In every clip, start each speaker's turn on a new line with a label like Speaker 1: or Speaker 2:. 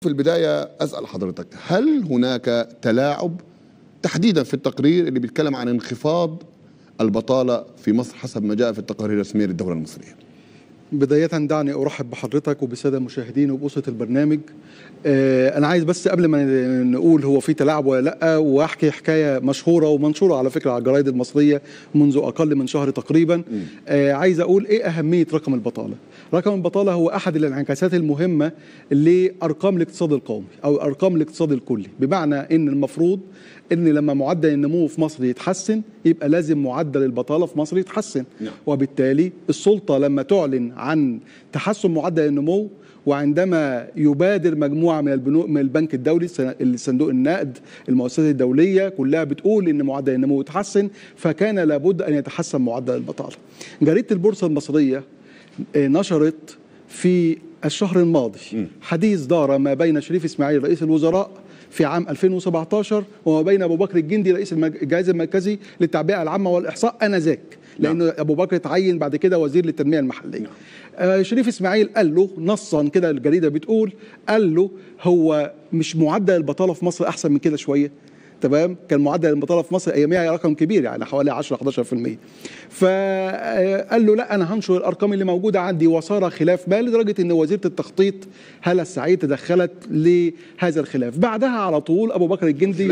Speaker 1: في البداية أسأل حضرتك، هل هناك تلاعب تحديدا في التقرير اللي بيتكلم عن انخفاض البطالة في مصر حسب ما جاء في التقارير الرسمية للدولة المصرية؟
Speaker 2: بداية دعني أرحب بحضرتك وبالسادة المشاهدين وبأسرة البرنامج. أنا عايز بس قبل ما نقول هو في تلاعب ولا لأ، وأحكي حكاية مشهورة ومنشورة على فكرة على الجرايد المصرية منذ أقل من شهر تقريبا. عايز أقول إيه أهمية رقم البطالة. رقم البطالة هو أحد الانعكاسات المهمة لأرقام الاقتصاد القومي أو أرقام الاقتصاد الكلي، بمعنى إن المفروض إن لما معدل النمو في مصر يتحسن يبقى لازم معدل البطالة في مصر يتحسن. وبالتالي السلطة لما تعلن عن تحسن معدل النمو، وعندما يبادر مجموعة من البنوك من البنك الدولي، صندوق النقد، المؤسسات الدولية كلها بتقول إن معدل النمو يتحسن، فكان لابد أن يتحسن معدل البطالة. جريدة البورصة المصرية نشرت في الشهر الماضي حديث دار ما بين شريف إسماعيل رئيس الوزراء في عام 2017 وما بين أبو بكر الجندي رئيس الجهاز المركزي للتعبئة العامة والإحصاء آنذاك، لأن أبو بكر اتعين بعد كده وزير للتنمية المحلية. شريف إسماعيل قال له نصا كده، الجريدة بتقول، قال له هو مش معدل البطالة في مصر أحسن من كده شوية؟ تمام، كان معدل البطاله في مصر اياميها رقم كبير يعني حوالي 10-11%. فقال له لا انا هنشر الارقام اللي موجوده عندي، وصار خلاف ما لدرجه ان وزيره التخطيط هالة السعيد تدخلت لهذا الخلاف. بعدها على طول ابو بكر الجندي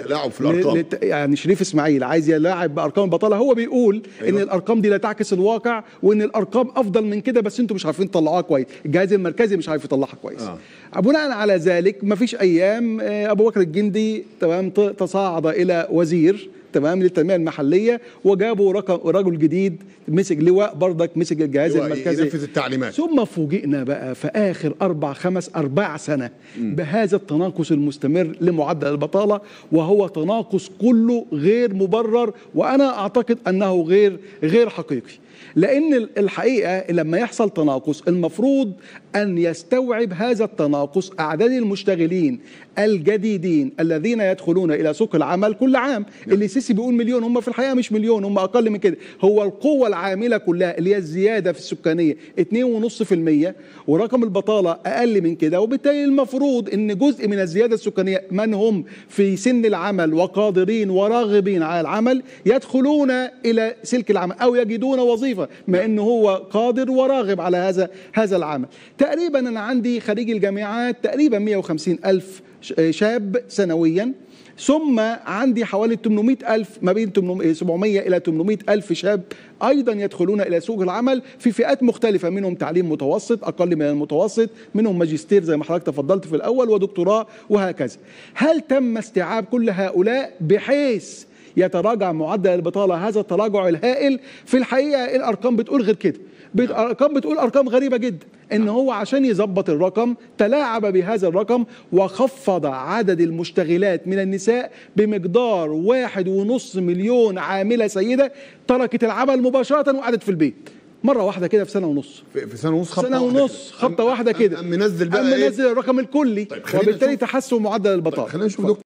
Speaker 2: يعني شريف اسماعيل عايز يلاعب بارقام البطاله، هو بيقول ان الارقام دي لا تعكس الواقع وان الارقام افضل من كده بس انتم مش عارفين تطلعوها كويس، الجهاز المركزي مش عارف يطلعها كويس. بناء على ذلك ما فيش ايام ابو بكر الجندي تمام تصاعد الى وزير تمام للتنميه المحليه، وجابوا رجل جديد مسك لواء برضك مسك الجهاز المركزي
Speaker 1: ينفذ التعليمات.
Speaker 2: ثم فوجئنا بقى في اخر 4 سنه بهذا التناقص المستمر لمعدل البطاله، وهو تناقص كله غير مبرر، وانا اعتقد انه غير حقيقي. لأن الحقيقة لما يحصل تناقص المفروض أن يستوعب هذا التناقص أعداد المشتغلين الجديدين الذين يدخلون إلى سوق العمل كل عام. اللي السيسي بيقول مليون، هم في الحقيقة مش مليون، هم أقل من كده. هو القوة العاملة كلها اللي هي الزيادة في السكانية 2.5%، ورقم البطالة أقل من كده، وبالتالي المفروض أن جزء من الزيادة السكانية من هم في سن العمل وقادرين وراغبين على العمل يدخلون إلى سلك العمل أو يجدون وظيفة ما انه هو قادر وراغب على هذا العمل. تقريبا انا عندي خريج الجامعات تقريبا 150,000 شاب سنويا، ثم عندي حوالي 800,000 ما بين 700 إلى 800,000 شاب أيضا يدخلون إلى سوق العمل في فئات مختلفة، منهم تعليم متوسط، أقل من المتوسط، منهم ماجستير زي ما حضرتك تفضلت في الأول ودكتوراه وهكذا. هل تم استيعاب كل هؤلاء بحيث يتراجع معدل البطالة هذا التراجع الهائل؟ في الحقيقة الأرقام بتقول غير كده، الأرقام بتقول أرقام غريبة جدا، إن هو عشان يظبط الرقم تلاعب بهذا الرقم وخفض عدد المشتغلات من النساء بمقدار 1.5 مليون عاملة سيدة تركت العمل مباشرة وقعدت في البيت مرة واحدة كده في سنة ونص.
Speaker 1: في سنة ونص
Speaker 2: خبطة واحدة كده
Speaker 1: منزل بقى
Speaker 2: منزل الرقم الكلي، وبالتالي تحسن معدل البطالة.
Speaker 1: خلينا نشوف